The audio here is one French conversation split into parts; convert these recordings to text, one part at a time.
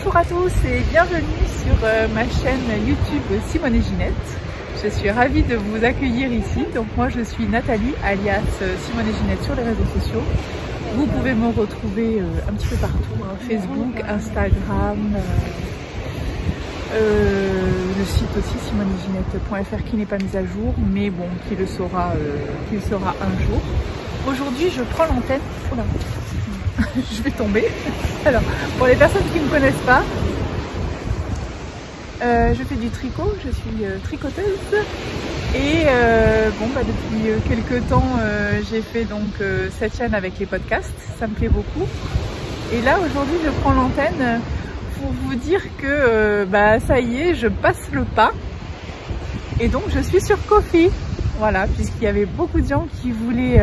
Bonjour à tous et bienvenue sur ma chaîne YouTube Simone et Ginette. Je suis ravie de vous accueillir ici. Donc moi je suis Nathalie alias Simone et Ginette sur les réseaux sociaux. Vous pouvez me retrouver un petit peu partout, hein, Facebook, Instagram, le site aussi simoneetginette.fr qui n'est pas mis à jour, mais bon, qui le sera un jour. Aujourd'hui je prends l'antenne. Oula, je vais tomber. Alors, pour les personnes qui ne me connaissent pas, je fais du tricot, je suis tricoteuse et depuis quelques temps j'ai fait donc cette chaîne avec les podcasts, ça me plaît beaucoup. Et là aujourd'hui je prends l'antenne pour vous dire que ça y est, je passe le pas et donc je suis sur Ko-fi. Voilà, puisqu'il y avait beaucoup de gens qui voulaient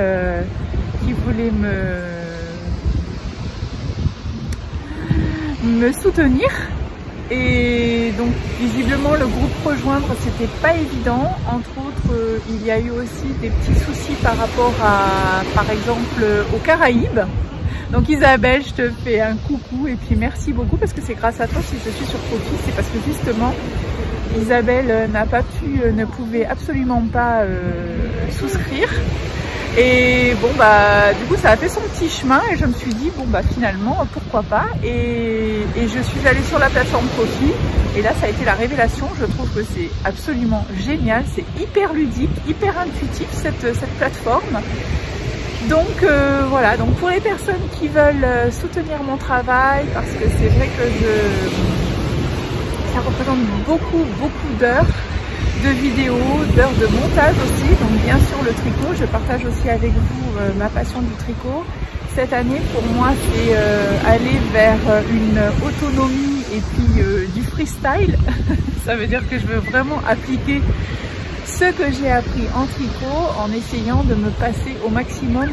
me soutenir. Et donc visiblement le groupe rejoindre c'était pas évident, entre autres il y a eu aussi des petits soucis par rapport à par exemple aux Caraïbes. Donc Isabelle, je te fais un coucou et puis merci beaucoup parce que c'est grâce à toi si je suis sur Ko-fi, c'est parce que justement Isabelle ne pouvait absolument pas souscrire. Et bon du coup ça a fait son petit chemin et je me suis dit finalement pourquoi pas, et je suis allée sur la plateforme Ko-fi et là ça a été la révélation. Je trouve que c'est absolument génial, c'est hyper ludique, hyper intuitif cette plateforme. Donc voilà, donc pour les personnes qui veulent soutenir mon travail, parce que c'est vrai que ça représente beaucoup d'heures de vidéos, d'heures de montage aussi, donc bien sûr le tricot, je partage aussi avec vous ma passion du tricot. Cette année pour moi c'est aller vers une autonomie et puis du freestyle. Ça veut dire que je veux vraiment appliquer ce que j'ai appris en tricot en essayant de me passer au maximum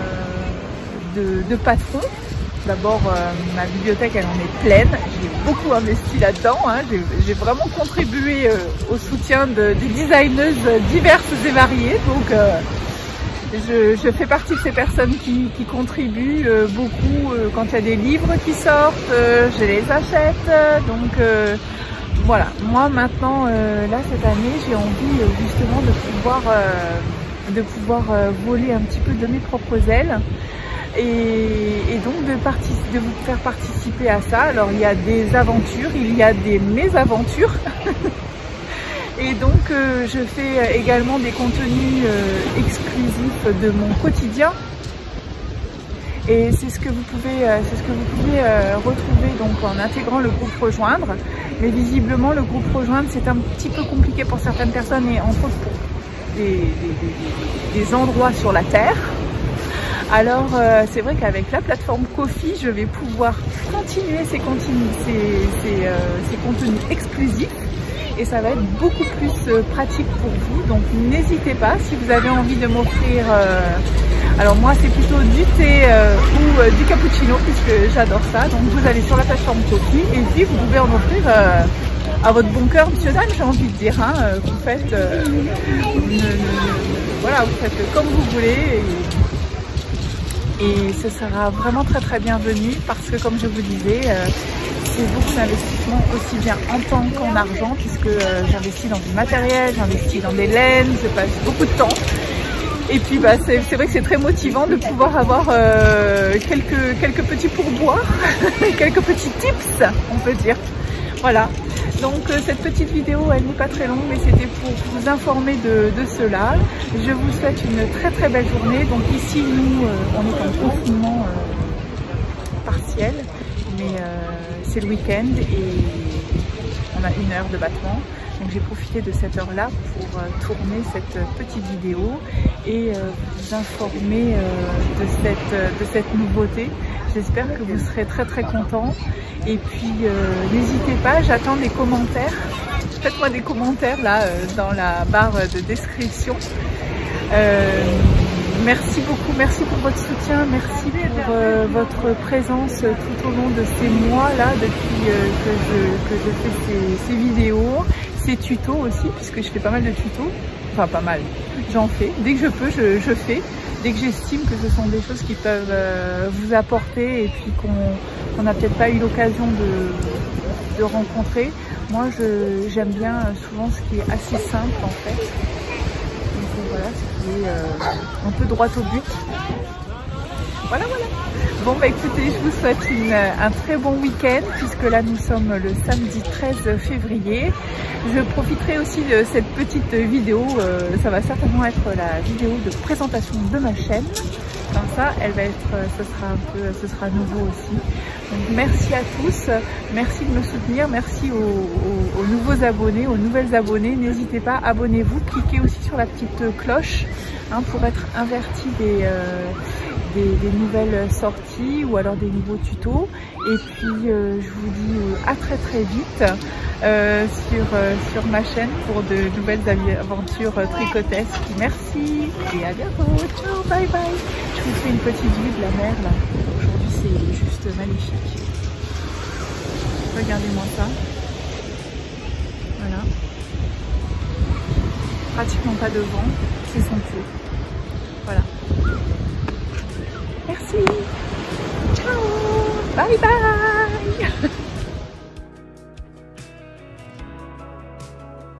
de patrons. D'abord, ma bibliothèque, elle en est pleine. J'ai beaucoup investi là-dedans. Hein. J'ai vraiment contribué au soutien des designeuses diverses et variées. Donc, je fais partie de ces personnes qui contribuent beaucoup quand il y a des livres qui sortent. Je les achète. Donc, voilà. Moi, maintenant, là, cette année, j'ai envie justement de pouvoir voler un petit peu de mes propres ailes. Et donc de vous faire participer à ça. Alors il y a des aventures, il y a des mésaventures. Et donc je fais également des contenus exclusifs de mon quotidien. Et c'est ce que vous pouvez retrouver donc en intégrant le groupe rejoindre. Mais visiblement le groupe rejoindre c'est un petit peu compliqué pour certaines personnes et entre autres pour des endroits sur la terre. Alors c'est vrai qu'avec la plateforme Ko-fi, je vais pouvoir continuer ces contenus exclusifs et ça va être beaucoup plus pratique pour vous. Donc n'hésitez pas, si vous avez envie de m'offrir, alors moi c'est plutôt du thé ou du cappuccino puisque j'adore ça. Donc vous allez sur la plateforme Ko-fi et puis vous pouvez en offrir à votre bon cœur, monsieur dame, j'ai envie de dire. Hein, vous faites, voilà, vous faites comme vous voulez. Et ce sera vraiment très bienvenu parce que comme je vous disais, c'est beaucoup d'investissement aussi bien en temps qu'en argent puisque j'investis dans du matériel, j'investis dans des laines, je passe beaucoup de temps. Et puis c'est vrai que c'est très motivant de pouvoir avoir quelques petits pourboires, quelques petits tips on peut dire. Voilà. Donc cette petite vidéo elle n'est pas très longue mais c'était pour vous informer de cela. Je vous souhaite une très belle journée. Donc ici nous on est en confinement partiel mais c'est le week-end et on a 1 heure de battement. Donc j'ai profité de cette heure là pour tourner cette petite vidéo et vous informer de cette nouveauté. J'espère que vous serez très contents. Et puis n'hésitez pas, j'attends des commentaires. Faites-moi des commentaires là dans la barre de description. Merci beaucoup, merci pour votre soutien, merci pour votre présence tout au long de ces mois là depuis que je fais ces vidéos, ces tutos aussi, puisque je fais pas mal de tutos. Enfin pas mal, j'en fais. Dès que je peux, je fais. dès que j'estime que ce sont des choses qui peuvent vous apporter et puis qu'on n'a peut-être pas eu l'occasion de rencontrer. Moi, j'aime bien souvent ce qui est assez simple en fait. Donc voilà, ce qui est un peu droit au but. Voilà. Bon bah écoutez, je vous souhaite un très bon week-end puisque là nous sommes le samedi 13 février. Je profiterai aussi de cette petite vidéo, ça va certainement être la vidéo de présentation de ma chaîne. Comme ça, elle va être, ce sera nouveau aussi. Donc merci à tous, merci de me soutenir, merci aux nouveaux abonnés, aux nouvelles abonnées. N'hésitez pas, abonnez-vous, cliquez aussi sur la petite cloche hein, pour être averti des nouvelles sorties ou alors des nouveaux tutos. Et puis je vous dis à très vite sur ma chaîne pour de nouvelles aventures tricotesques. Merci et à bientôt. Ciao, bye bye. Je vous fais une petite vue de la mer là. Aujourd'hui c'est juste magnifique. Regardez-moi ça. Voilà. Pratiquement pas de vent, c'est somptueux. Voilà. Merci. Ciao. Bye bye.